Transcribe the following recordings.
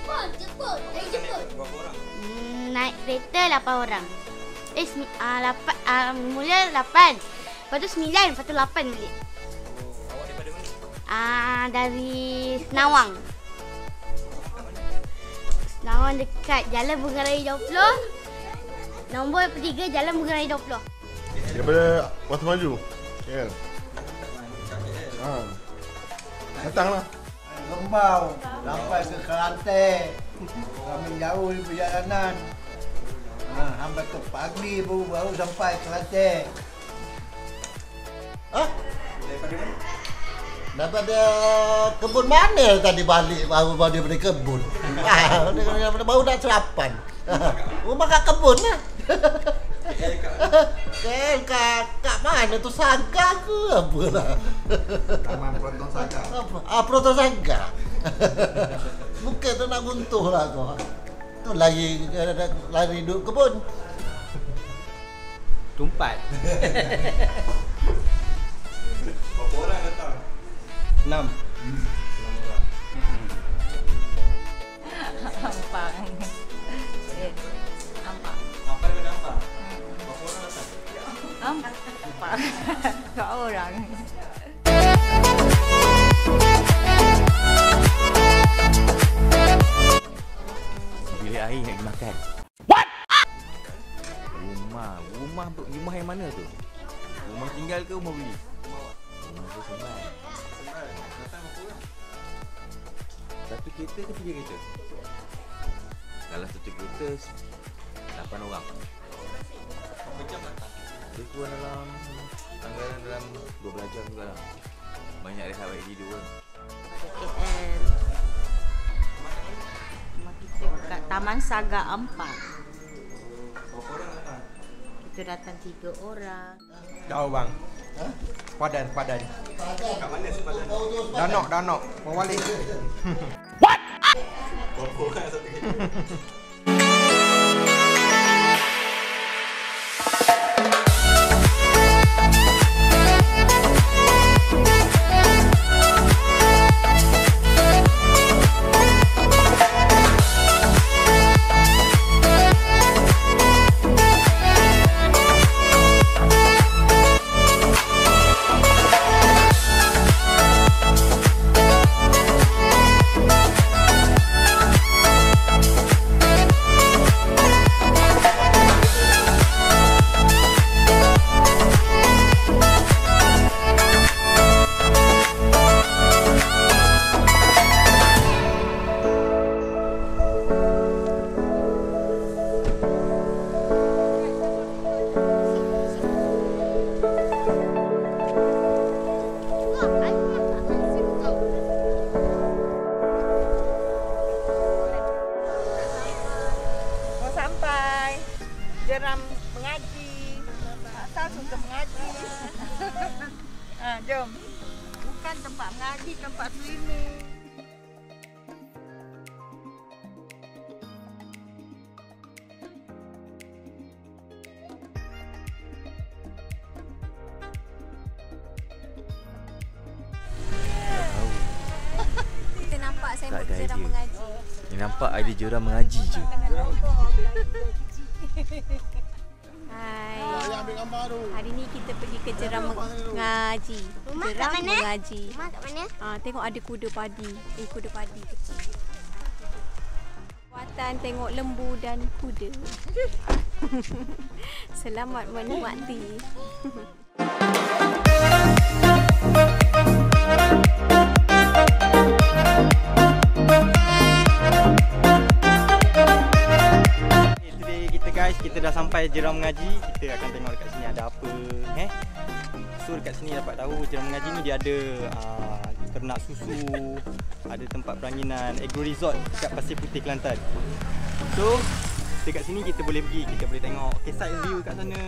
Jemput. Berapa orang? Naik kereta 8 orang. Mula 8. Lepas tu 9, lepas tu 8 balik. Awak daripada mana? Dari Senawang. Senawang dekat Jalan Bunga Raya 20. Nombor 3 Jalan Bunga Raya 20. Daripada Mata Maju. KL. Datanglah. Lembau sampai ke Kelantan. Kami jauh di perjalanan. Sampai ke pagi baru sampai Kelantan. Daripada mana? Daripada kebun mana tadi balik baru daripada kebun. Baru nak sarapan. Rumah kat kebun lah. KL kat mana tu, Saga ke apa lah? Taman Pelontong Saga. Pelontong Saga. Bukan tu nak guntuh lah kau. Tu lari duduk kebun. Tumpat. Berapa orang datang? 6. 6 orang. Ampang. Ampang. Apa daripada Ampang? Berapa orang datang? Ampang. 2 orang. Bilik air nak dimakan. What? Rumah yang mana tu? Rumah tinggal ke rumah beli? Rumah tu sembang. Datang berapa orang? Satu kereta ke 3 kereta? Kalau satu kereta 8 orang. Berapa jam datang? Dia kurang anggaran dalam 12 jam juga lah. Banyak rehat baik tidur kan. KL. Rumah kita kat Taman Saga Ampang. Berapa orang datang? Kita datang 3 orang. Jauh bang. Padan. Kat mana sepadan? Danok. Mawalik. Berapa orang satu kereta? Jeram mengaji. Asal suka mengaji. Jom. Bukan tempat mengaji, tempat swimming. Kita nampak saya Tak buat ada jeram idea. mengaji. Yang nampak ada jeram mengaji je. Hai. Yang ambil gambar tu. Hari ni kita pergi ke jeram mengaji. Rumah kat Jeram mana? mengaji. Rumah kat mana? Tengok ada kuda padi. Kuda padi kecil. Watan tengok lembu dan kuda. Selamat menikmati. Kita dah sampai jeram mengaji. Kita akan tengok dekat sini ada apa. So dekat sini dapat tahu jeram mengaji ni dia ada ternak susu, ada tempat peranginan, agro resort dekat Pasir Putih, Kelantan. So dekat sini kita boleh pergi, kita boleh tengok side view kat sana.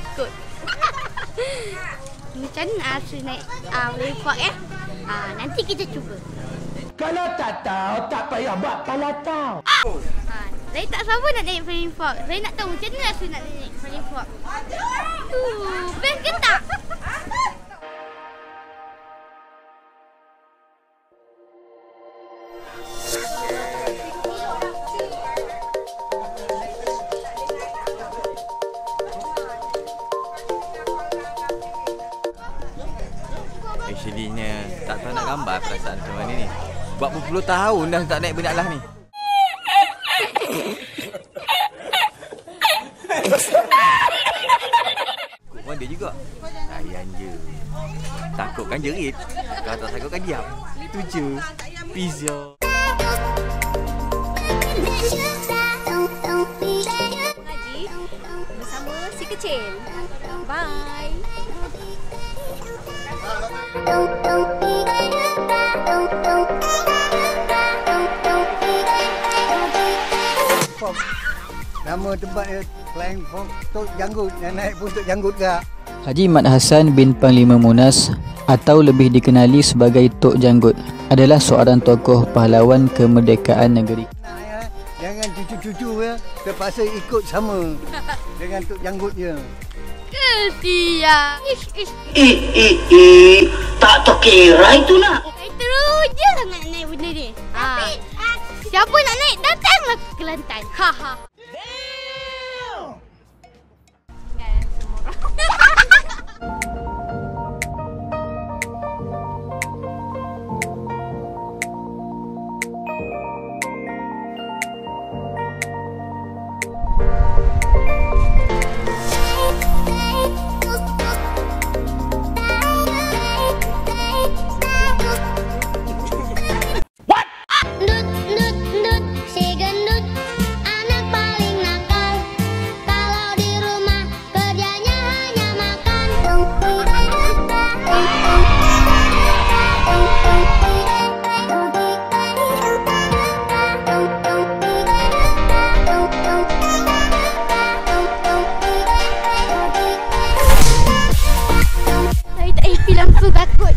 takut. Macam mana Asu naik flying fox nanti kita cuba. Kalau tak tahu, tak payah buat kalau tahu. Saya tak sabar nak naik flying fox. Saya nak tahu macam mana Asu nak naik flying fox. Best ke tak? Actually-nya tak tahu nak gambar perasaan macam mana ni. Buat berpuluh tahun dah tak naik benda lah ni. Kau dia juga. Layan je. Takut kan jerit. Kalau tak takut kan diam. Itu je. Pizza. Ngaji bersama si kecil. Bye. Nama tempat dia Flying Fox Tok Janggut. Yang naik pun Tok Janggut ke? Haji Mat Hassan bin Panglima Munas atau lebih dikenali sebagai Tok Janggut adalah seorang tokoh pahlawan kemerdekaan negeri. Jangan cucu-cucu ya, terpaksa ikut sama dengan Tok Janggut je. Kesian. Tak terkira itu nak. Saya terus je sangat naik benda ni. Tapi siapa nak naik datanglah ke Kelantan. Haha. Langsung takut.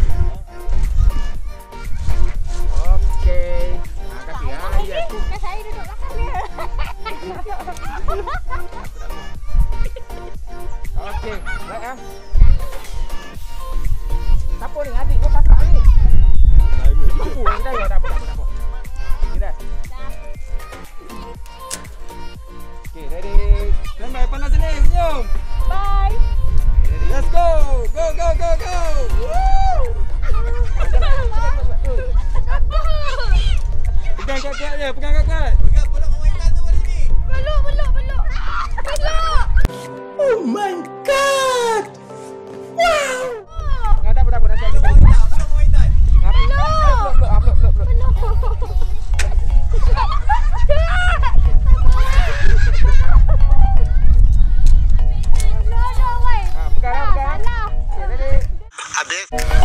Okey. Kasih ya. Saya duduk belakang dia. Okey. Baik ah. Siapa ni adik kau kakak ni? Aku dah ya, tak apa. Okey dah. Okey, ready. Standby, panas sini, senyum. Bye. Let's go. Go. Woo! Pegang kuat-kuat je, pegang kuat-kuat. Peluk momentum tu hari ni. Peluk. Oh my god. Wow. Tak apa. Nanti aku peluk momentum. Peluk. Pegang. Okay, ready. Habis.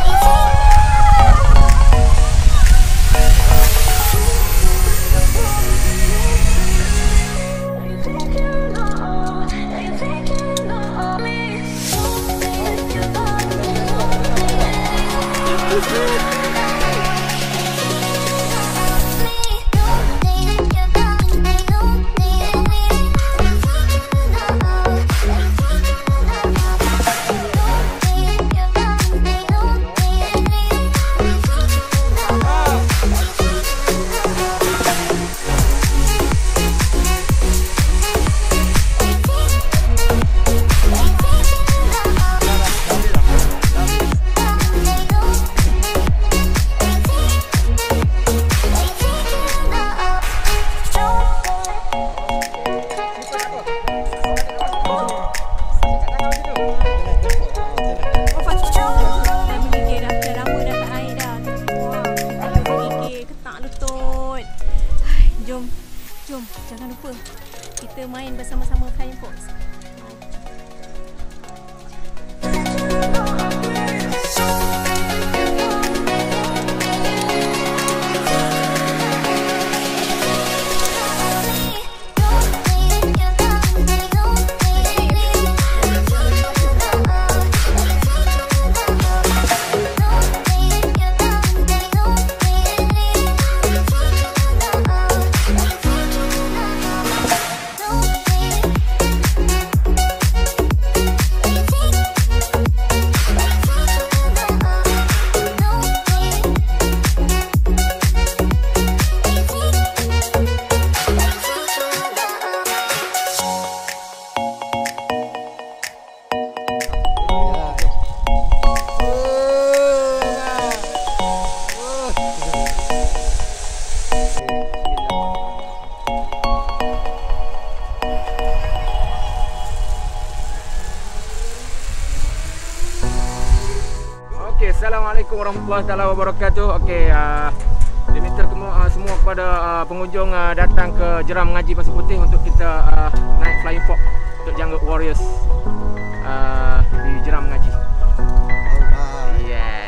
Jom, jangan lupa kita main bersama-sama Flying Fox. Assalamualaikum warahmatullahi wabarakatuh. Okey, dia minta semua kepada pengunjung datang ke Jeram Mengaji Pasir Putih untuk kita naik Flying Fox untuk janggut Warriors di Jeram Mengaji. Yes.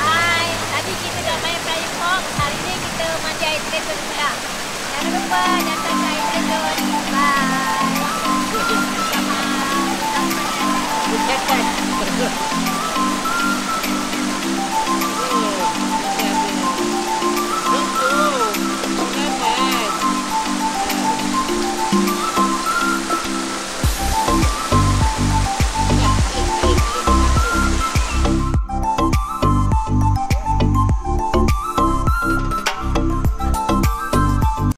Hari ni kita manjai travel pula. Jangan lupa